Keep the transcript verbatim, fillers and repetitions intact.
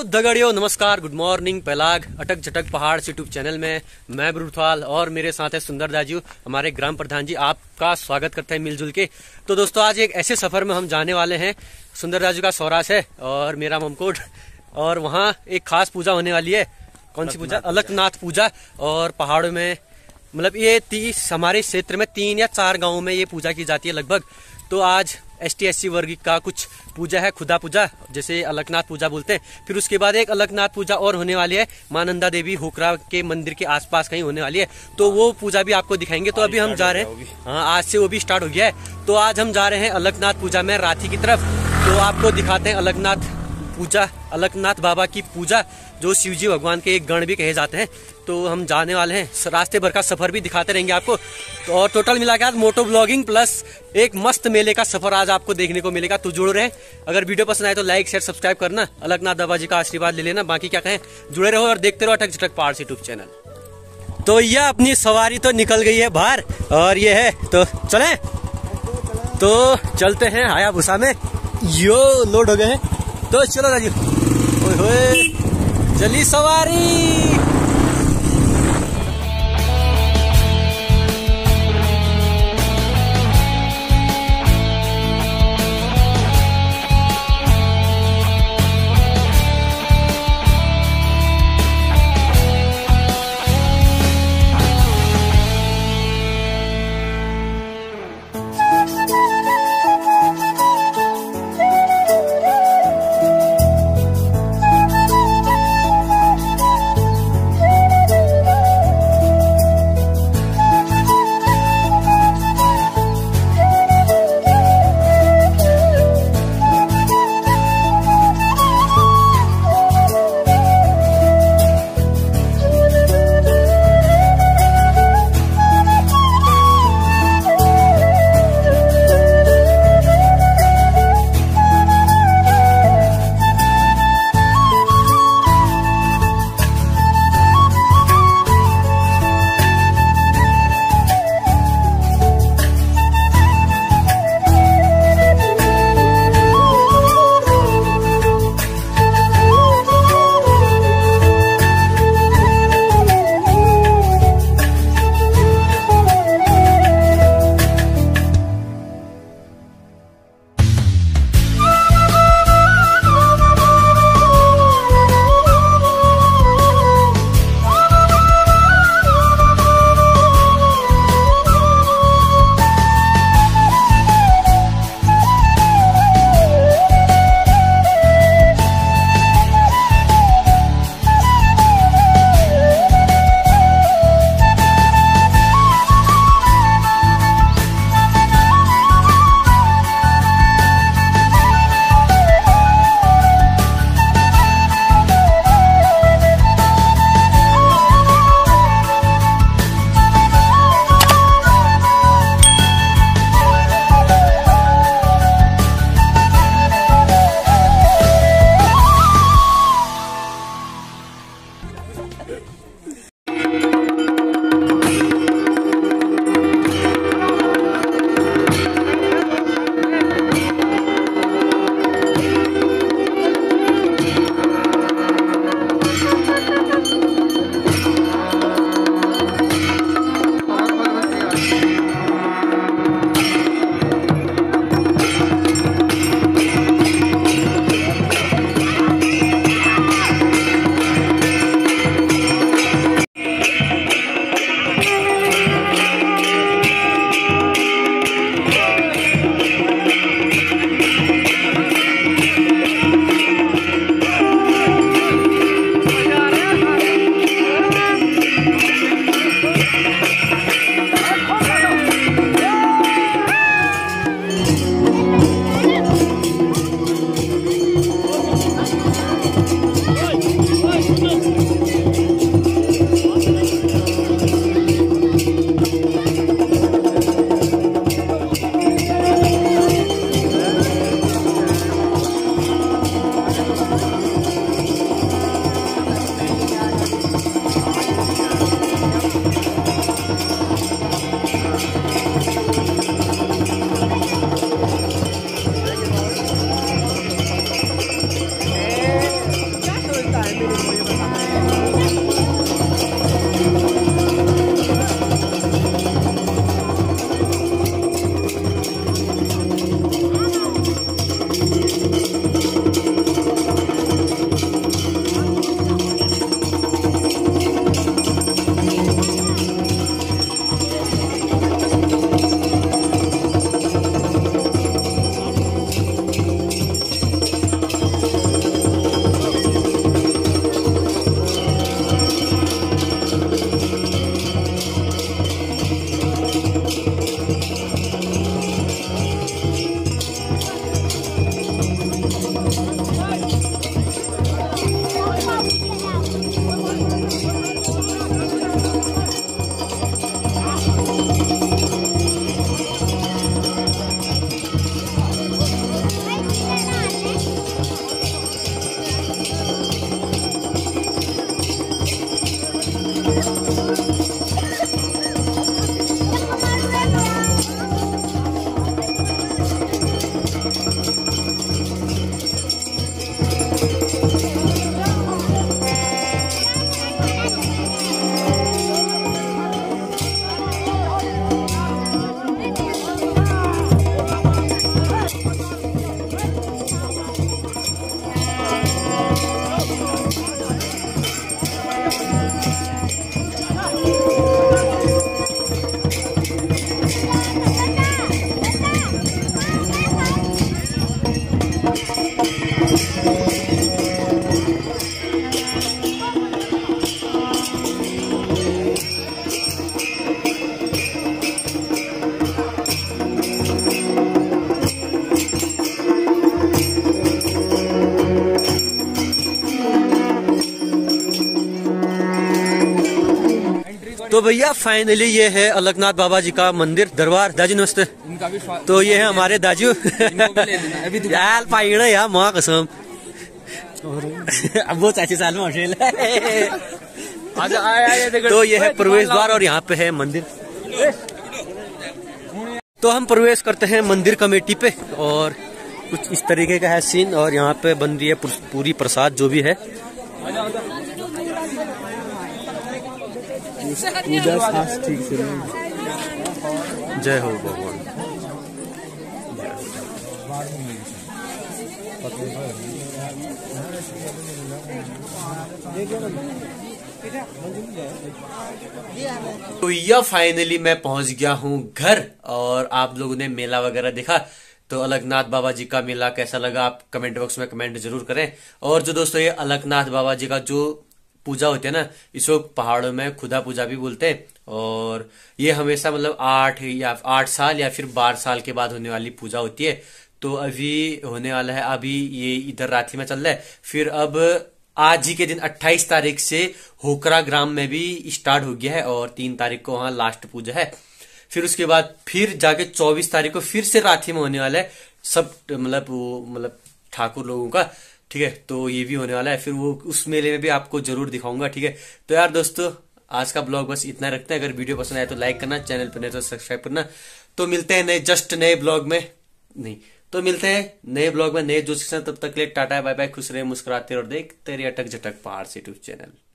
दगड़ियों, नमस्कार, good morning. पहलाग अटक झटक पहाड़ यूट्यूब चैनल में मैं ब्रूथवाल और मेरे साथ है सुंदर दाजू, हमारे ग्राम प्रधान जी। आपका स्वागत करते हैं मिलजुल के। तो दोस्तों, आज एक ऐसे सफर में हम जाने वाले हैं। सुंदर दाजू का सौरास है और मेरा ममकोट, और वहाँ एक खास पूजा होने वाली है। कौन सी पूजा? अलकनाथ पूजा। और पहाड़ों में मतलब ये तीस हमारे क्षेत्र में तीन या चार गाँव में ये पूजा की जाती है लगभग। तो आज एस टी एस सी वर्ग का कुछ पूजा है, खुदा पूजा, जैसे अलकनाथ पूजा बोलते हैं। फिर उसके बाद एक अलकनाथ पूजा और होने वाली है, मां नंदा देवी होकरा के मंदिर के आसपास कहीं होने वाली है। तो वो पूजा भी आपको दिखाएंगे। तो अभी हम जा रहे हैं, हाँ आज से वो भी स्टार्ट हो गया है। तो आज हम जा रहे हैं अलकनाथ पूजा में रांची की तरफ। तो आपको दिखाते हैं अलकनाथ पूजा, अलकनाथ बाबा की पूजा, जो शिवजी भगवान के एक गण भी कहे जाते हैं। तो हम जाने वाले हैं, रास्ते भर का सफर भी दिखाते रहेंगे आपको। तो और टोटल मिला के आज मोटो ब्लॉगिंग प्लस एक मस्त मेले का सफर आज आपको देखने को मिलेगा। तो जुड़ रहे हैं। अगर वीडियो पसंद आए तो लाइक शेयर सब्सक्राइब करना, अलकनाथ बाबा जी का आशीर्वाद ले लेना। बाकी क्या कहें, जुड़े रहो और देखते रहो अटक झटक पहाड़ यूट्यूब चैनल। तो यह अपनी सवारी तो निकल गई है बाहर, और ये है तो चले तो चलते हैं हायाबुसा में। यो लोड हो गए हैं, तो चलो राजू, ओए होए चली सवारी। तो भैया फाइनली ये है अलकनाथ बाबा जी का मंदिर दरबार। दाजू नमस्ते। इनका भी तो ये है हमारे दाजू यार पाइण यार माँ कसम अब वो चाची साल में हटेल तो ये है प्रवेश द्वार और यहाँ पे है मंदिर। तो हम प्रवेश करते हैं मंदिर कमेटी पे और कुछ इस तरीके का है सीन और यहाँ पे बन रही है पूरी प्रसाद जो भी है। पूजा ठीक से जय हो भगवान। तो यह फाइनली मैं पहुंच गया हूं घर और आप लोगों ने मेला वगैरह देखा तो अलकनाथ बाबा जी का मेला कैसा लगा आप कमेंट बॉक्स में कमेंट जरूर करें। और जो दोस्तों ये अलकनाथ बाबा जी का जो पूजा होती है ना इसको पहाड़ों में खुदा पूजा भी बोलते हैं और ये हमेशा मतलब आठ या आठ साल या फिर बारह साल के बाद होने वाली पूजा होती है। तो अभी होने वाला है, अभी ये इधर राखी में चल रहा है, फिर अब आज ही के दिन अट्ठाईस तारीख से होकरा ग्राम में भी स्टार्ट हो गया है और तीन तारीख को वहां लास्ट पूजा है। फिर उसके बाद फिर जाके चौबीस तारीख को फिर से राखी में होने वाला है सब मतलब वो मतलब ठाकुर लोगों का, ठीक है। तो ये भी होने वाला है, फिर वो उस मेले में भी आपको जरूर दिखाऊंगा, ठीक है। तो यार दोस्तों आज का ब्लॉग बस इतना रखते हैं। अगर वीडियो पसंद आए तो लाइक करना, चैनल पर नए तो सब्सक्राइब करना। तो मिलते हैं नए जस्ट नए ब्लॉग में, नहीं तो मिलते हैं नए ब्लॉग में नए जोश के साथ। तब तक के लिए टाटा बाय बाय, खुश रहे, मुस्कुराते और देखते रहिए अटक झटक पहाड़ से यूट्यूब चैनल।